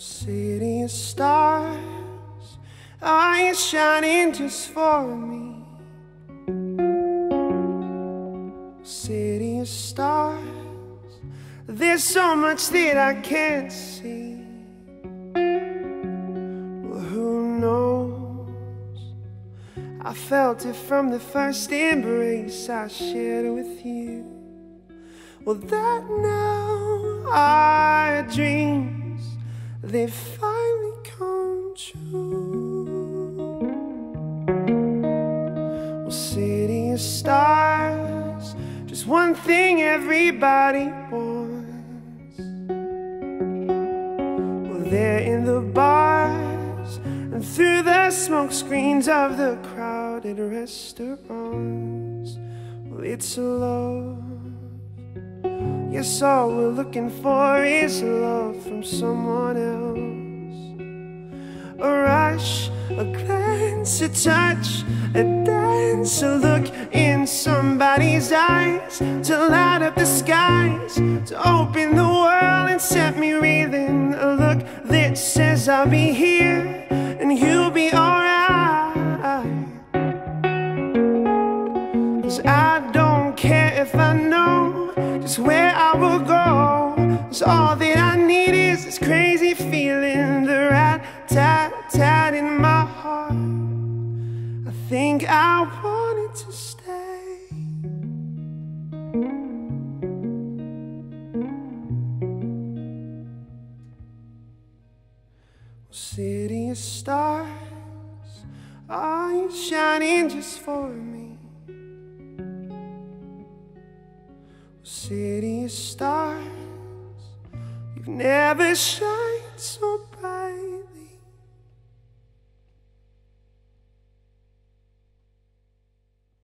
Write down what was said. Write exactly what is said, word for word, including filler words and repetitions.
City of stars, are you shining just for me? City of stars, there's so much that I can't see. Well, who knows? I felt it from the first embrace I shared with you. Well, that now our dreams, they finally come true. Well, city of stars, just one thing everybody wants. Well, they're in the bars and through the smoke screens of the crowded restaurants. Well, it's a love. Yes, all we're looking for is love from someone else. A rush, a glance, a touch, a dance, a look in somebody's eyes to light up the skies, to open the world and set me reeling. A look that says I'll be here and you'll be alright. 'Cause I don't care if I know just where I will go, 'cause all that I need is this crazy feeling, the rat-tat-tat in my heart. I think I want it to stay. City of stars, are you shining just for me? City of stars, you've never shined so bright.